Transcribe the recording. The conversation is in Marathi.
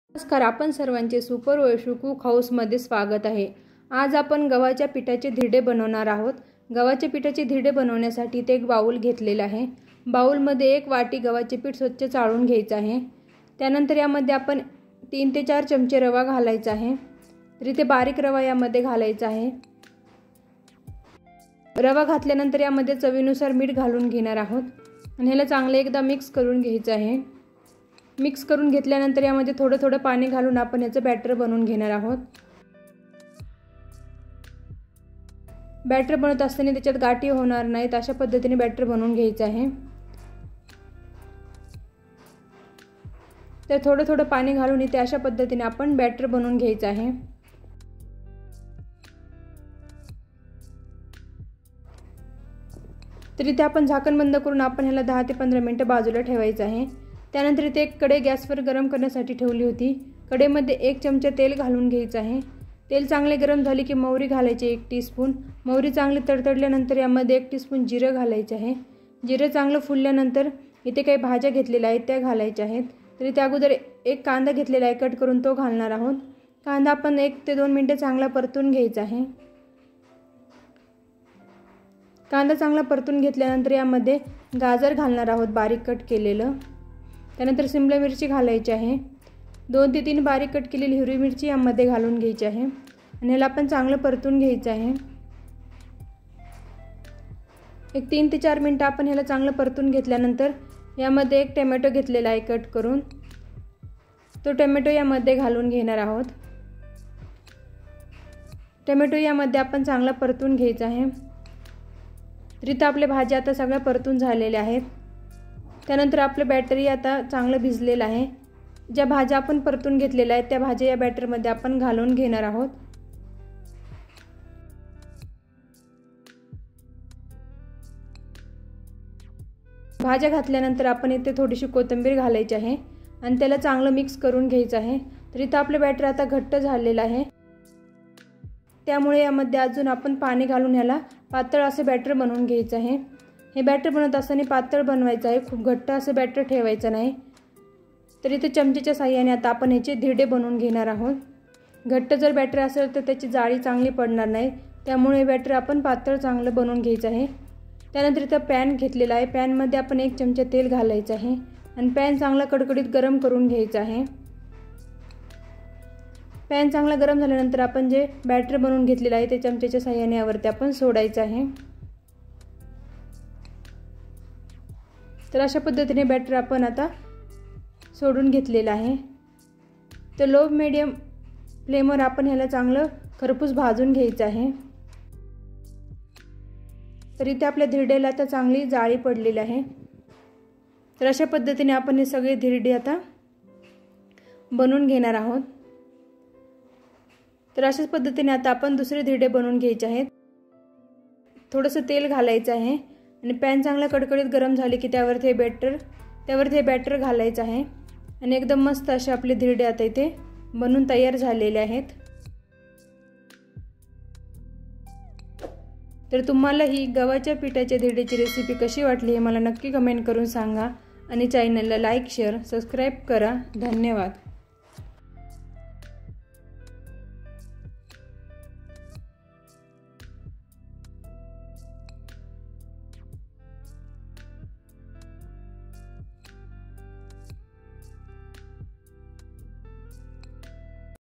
नमस्कार, आपण सर्वांचे सुपर वैशू कुक हाऊसमध्ये स्वागत आहे। आज आपण गव्हाच्या पिठाचे धिरडे बनवणार आहोत। गव्हाच्या पिठाचे धिरडे बनवण्यासाठी इथे एक बाउल घेतलेला आहे। बाउलमध्ये 1 वाटी गव्हाचे पीठ स्वच्छ चाळून घ्यायचे आहे। त्यानंतर यामध्ये आपण 3 ते 4 चमचे रवा घालायचा आहे। तर इथे बारीक रवा यामध्ये घालायचा आहे। रवा घातल्यानंतर यामध्ये चवीनुसार मीठ घालून घेणार आहोत आणि ह्याला चांगले एकदा मिक्स करून घ्यायचे आहे। मिक्स करून घेतल्यानंतर यामध्ये थोडं थोडं पाणी घालून आपण याचं बॅटर बनवून घेणार आहोत। बॅटर बनवत असताना त्याच्यात गाठी होणार नाहीत अशा पद्धतीने बॅटर बनवून घ्यायचं आहे। तर थोडं थोडं पाणी घालून इथे अशा पद्धतीने आपण बॅटर बनवून घ्यायचं आहे। तर इथे आपण झाकण बंद करून आपण ह्याला 10 ते 15 मिनिटे बाजूला ठेवायचं आहे। त्यानंतर इथे एक कढई गॅसवर गरम करण्यासाठी ठेवली होती। कढईमध्ये 1 चमचा तेल घालून घ्यायचं आहे। तेल चांगले गरम झाले की मोहरी घालायची 1 टीस्पून। मोहरी चांगली तडतडल्यानंतर यामध्ये 1 टीस्पून जिरं घालायचे आहे। जिरं चांगलं फुलल्यानंतर इथे काही भाज्या घेतलेल्या आहेत त्या घालायच्या आहेत। तर इथे अगोदर 1 कांदा घेतलेला आहे, कट करून तो घालणार आहोत। कांदा आपण 1 ते 2 मिनिटे चांगला परतून घ्यायचा आहे। कांदा चांगला परतून घेतल्यानंतर यामध्ये गाजर घालणार आहोत बारीक कट केलेलं। त्यानंतर शिमला मिरची घालायची आहे। 2 ते 3 बारीक कट केलेली हिरवी मिरची यामध्ये घालून घ्यायची आहे आणि ह्याला आपण चांगलं परतून घ्यायचं आहे। एक 3 ते 4 मिनिटं आपण ह्याला चांगलं परतून घेतल्यानंतर यामध्ये 1 टोमॅटो घेतलेला आहे कट करून, तो टोमॅटो यामध्ये घालून घेणार आहोत। टोमॅटो यामध्ये आपण चांगला परतून घ्यायचा आहे। तर इथं आपल्या भाज्या आता सगळ्या परतून झालेल्या आहेत। त्यानंतर आपलं बॅटरी आता चांगलं भिजलेलं आहे। ज्या भाज्या आपण परतून घेतलेल्या आहेत त्या भाज्या या बॅटरमध्ये आपण घालून घेणार आहोत। भाज्या घातल्यानंतर आपण इथे थोडीशी कोथिंबीर घालायची आहे आणि त्याला चांगलं मिक्स करून घ्यायचं आहे। तर इथं आपलं बॅटर आता घट्ट झालेलं आहे, त्यामुळे यामध्ये अजून आपण पाणी घालून ह्याला पातळ असं बॅटर बनवून घ्यायचं आहे। हे बॅटर बनवत असताना पातळ बनवायचं आहे, खूप घट्ट असं बॅटर ठेवायचं नाही। तर इथे चमचेच्या साहाय्याने आता आपण ह्याचे धिरडे बनवून घेणार आहोत। घट्ट जर बॅटर असेल तर त्याची जाळी चांगली पडणार नाही, त्यामुळे हे बॅटर आपण पातळ चांगलं बनवून घ्यायचं आहे। त्यानंतर इथं पॅन घेतलेला आहे, पॅनमध्ये आपण 1 चमचा तेल घालायचं आहे आणि पॅन चांगला कडकडीत गरम करून घ्यायचा आहे। पॅन चांगला गरम झाल्यानंतर आपण जे बॅटर बनवून घेतलेलं आहे ते चमचेच्या साहाय्याने यावरती आपण सोडायचं आहे। तर अशा पद्धतीने बॅटर आपण आता सोडून घेतलेलं आहे। तर लो मीडियम फ्लेमवर आपण ह्याला चांगलं खरपूस भाजून घ्यायचं आहे। तर इथे आपल्या धिरड्याला आता चांगली जाळी पडलेली आहे। तर अशा पद्धतीने आपण हे सगळे धिरडे आता बनवून घेणार आहोत। तर अशाच पद्धतीने आता आपण दुसरे धिरडे बनवून घ्यायचे आहेत। थोडंसं तेल घालायचं आहे आणि पॅन चांगला कडकडीत गरम झाले की त्यावरती हे बॅटर घालायचं आहे आणि एकदम मस्त असे आपले धिरडे आता इथे बनवून तयार झालेले आहेत। तर तुम्हाला ही गव्हाच्या पिठाच्या धिरड्याची रेसिपी कशी वाटली हे मला नक्की कमेंट करून सांगा आणि चॅनलला लाईक, शेअर, सबस्क्राईब करा। धन्यवाद।